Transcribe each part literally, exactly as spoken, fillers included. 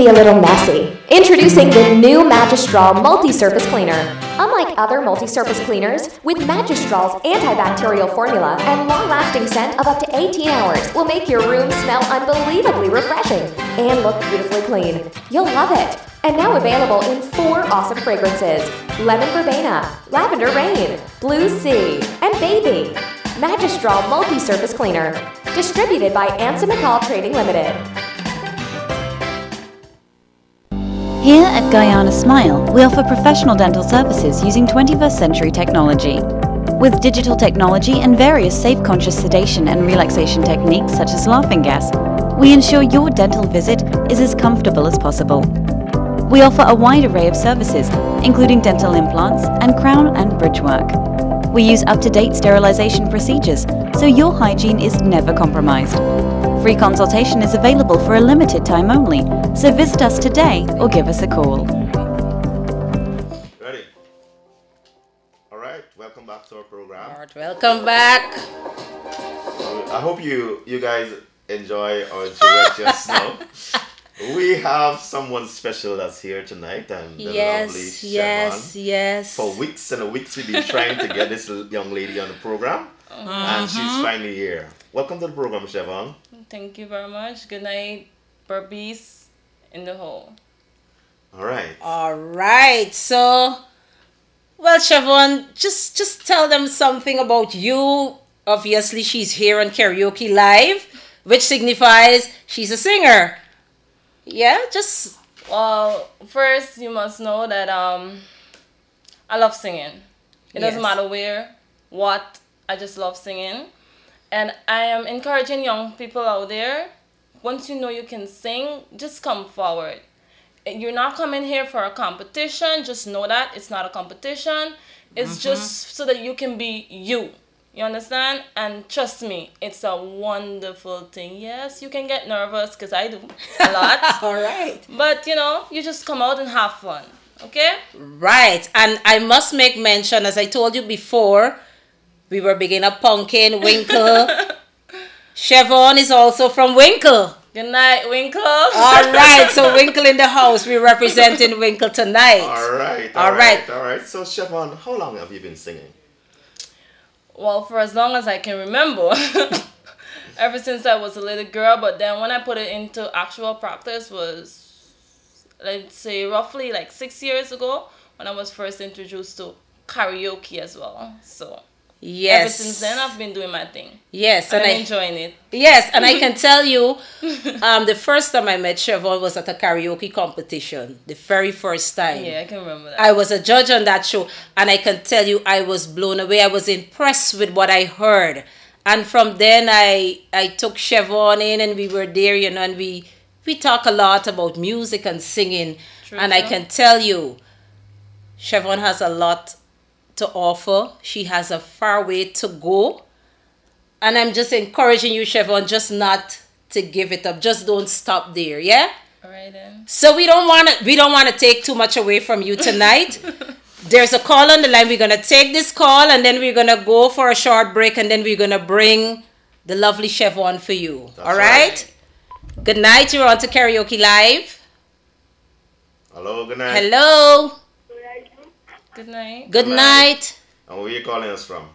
be a little messy. Introducing the new Magistral Multi-Surface Cleaner. Unlike other multi-surface cleaners, with Magistral's antibacterial formula and long-lasting scent of up to eighteen hours will make your room smell unbelievably refreshing and look beautifully clean. You'll love it. And now available in four awesome fragrances: Lemon Verbena, Lavender Rain, Blue Sea, and Baby. Magistral Multi-Surface Cleaner. Distributed by Ansa McCall Trading Limited. Here at Guyana Smile, we offer professional dental services using twenty-first century technology. With digital technology and various safe-conscious sedation and relaxation techniques such as laughing gas, we ensure your dental visit is as comfortable as possible. We offer a wide array of services, including dental implants and crown and bridge work. We use up-to-date sterilization procedures, so your hygiene is never compromised. Free consultation is available for a limited time only, so visit us today or give us a call. Ready? All right, welcome back to our program. All right, welcome back. I hope you you guys enjoy our duet just now. We have someone special that's here tonight, and the yes, lovely yes, Siobhan. yes. For weeks and weeks, we've been trying to get this young lady on the program, Mm-hmm. and she's finally here. Welcome to the program, Siobhan. Thank you very much. Good night, Barbies in the hole. All right. All right. So, well, Siobhan, just just tell them something about you. Obviously, she's here on Karaoke Live, which signifies she's a singer. Yeah, just Well, first you must know that um, I love singing. It doesn't Yes. matter where, what. I just love singing, and I am encouraging young people out there. Once you know you can sing, just come forward. You're not coming here for a competition. Just know that it's not a competition. It's just so that you can be you. You understand? And trust me, it's a wonderful thing. Yes, you can get nervous, because I do a lot. all right. But, you know, you just come out and have fun. Okay? Right. And I must make mention, as I told you before, we were beginning of Pumpkin, Winkle. Siobhan is also from Winkle. Good night, Winkle. All right. So Winkle in the house. We're representing Winkle tonight. All right. All All right. right. All right. So, Siobhan, how long have you been singing? Well, for as long as I can remember. Ever since I was a little girl. But then when I put it into actual practice was, let's say, roughly like six years ago, when I was first introduced to karaoke as well. So Yes. ever since then, I've been doing my thing. Yes, And and I'm I enjoying it. yes, and I can tell you, um, the first time I met Siobhan was at a karaoke competition. The very first time. Yeah, I can remember that. I was a judge on that show, and I can tell you, I was blown away. I was impressed with what I heard, and from then I I took Siobhan in, and we were there, you know, and we we talk a lot about music and singing, True, and I true. can tell you, Siobhan has a lot to offer. She has a far way to go, and I'm just encouraging you, Siobhan, just not to give it up. Just don't stop there, yeah. All right then. So we don't want to we don't want to take too much away from you tonight. There's a call on the line. We're gonna take this call, and then we're gonna go for a short break, and then we're gonna bring the lovely Siobhan for you. That's All right? right. Good night. You're on to Karaoke Live. Hello. Good night. Hello. Good night. Good Good night. night. And where are you calling us from?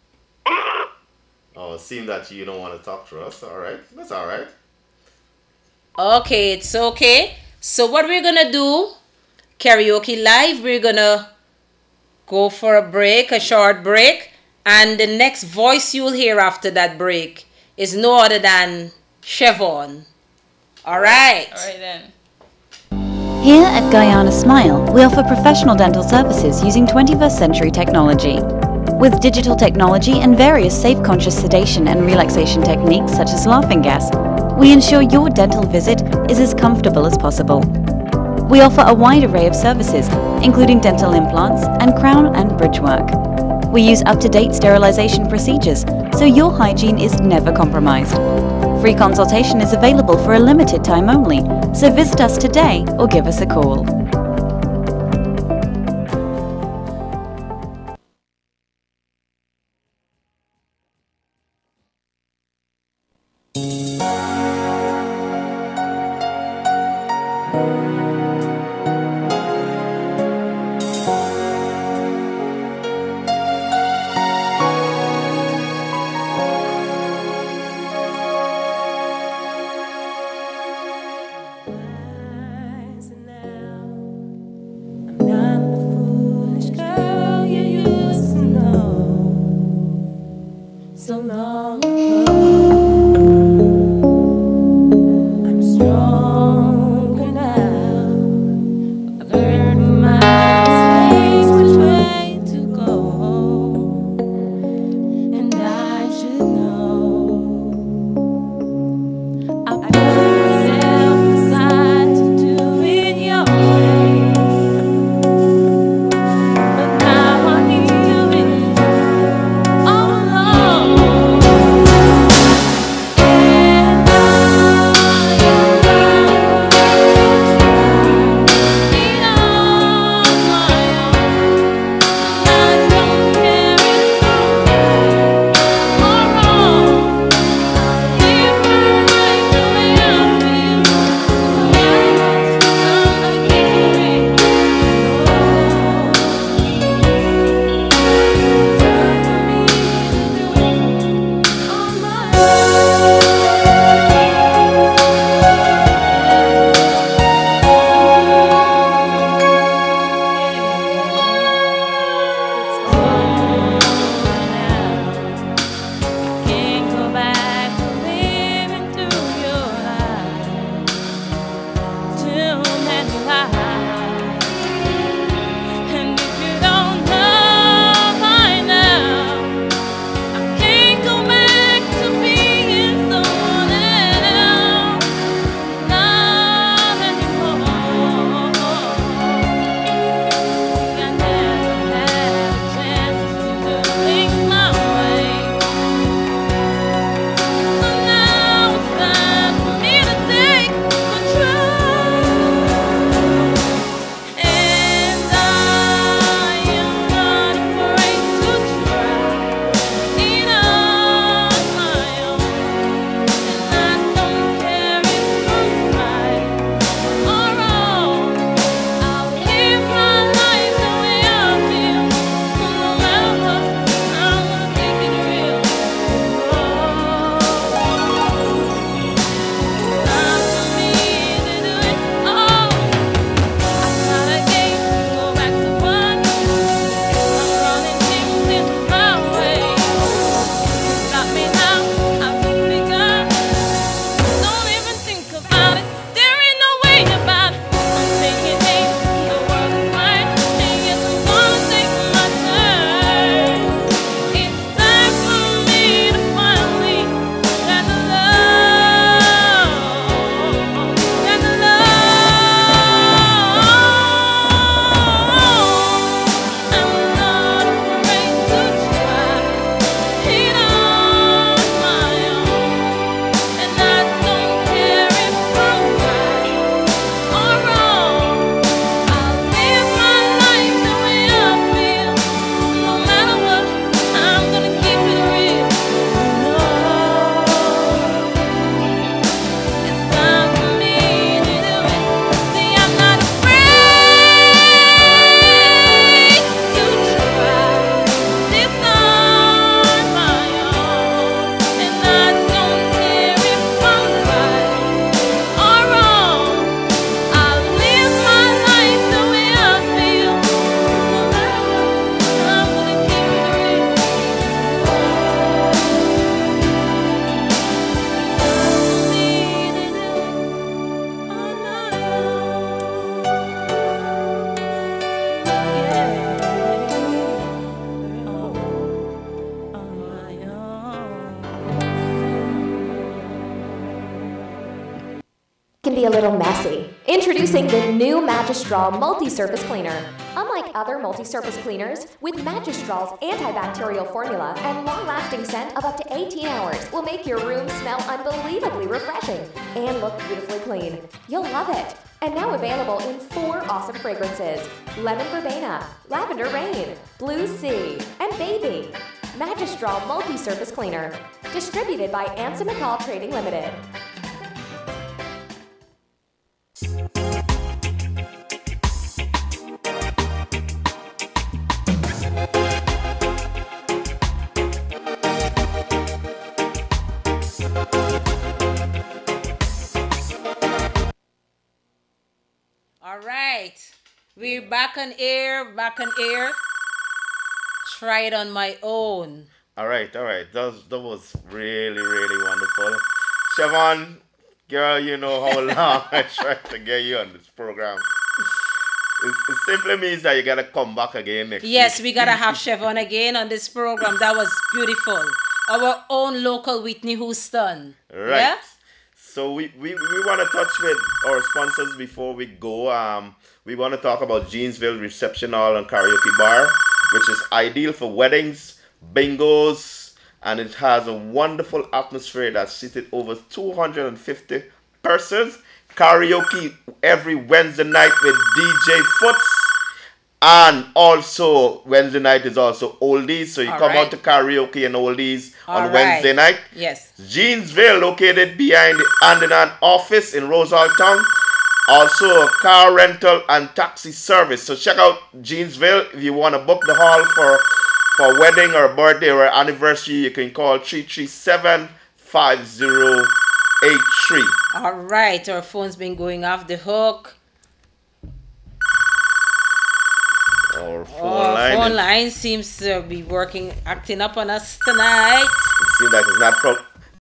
Oh, it seems that you don't want to talk to us. All right. That's all right. Okay, it's okay. So what we're gonna do, Karaoke Live, we're gonna go for a break, a short break, and the next voice you'll hear after that break is no other than Siobhan. All right. All right then. Here at Guyana Smile, we offer professional dental services using twenty-first century technology. With digital technology and various safe-conscious sedation and relaxation techniques such as laughing gas, we ensure your dental visit is as comfortable as possible. We offer a wide array of services, including dental implants and crown and bridge work. We use up-to-date sterilization procedures, so your hygiene is never compromised. Free consultation is available for a limited time only, so visit us today or give us a call. Thank you. be a little messy. Introducing the new Magistral Multi-Surface Cleaner. Unlike other multi-surface cleaners, with Magistral's antibacterial formula and long-lasting scent of up to eighteen hours will make your room smell unbelievably refreshing and look beautifully clean. You'll love it. And now available in four awesome fragrances: Lemon Verbena, Lavender Rain, Blue Sea, and Baby. Magistral Multi-Surface Cleaner. Distributed by Ansa McCall Trading Limited. All right, we're back on air, back on air. Try it on my own. All right, all right. That was, that was really, really wonderful. Siobhan, girl, you know how long I tried to get you on this program. It, it simply means that you got to come back again next Yes, week. we got to have Siobhan again on this program. That was beautiful. Our own local Whitney Houston. Right. Yeah? So we, we, we want to touch with our sponsors before we go. Um, we want to talk about Jeansville Reception Hall and Karaoke Bar, which is ideal for weddings, bingos, and it has a wonderful atmosphere that seated over two hundred fifty persons. Karaoke every Wednesday night with D J Foots. And also, Wednesday night is also oldies. So you All come right. out to karaoke and oldies All on right. Wednesday night. Yes. Jeansville, located behind the Andanan office in Rosal Town. Also a car rental and taxi service. So check out Jeansville. If you want to book the hall for for a wedding or a birthday or anniversary, you can call three three seven, five zero eight three. All right, our phone's been going off the hook. Our phone Our line. phone is- line seems to be working, acting up on us tonight. It seems like it's not pro-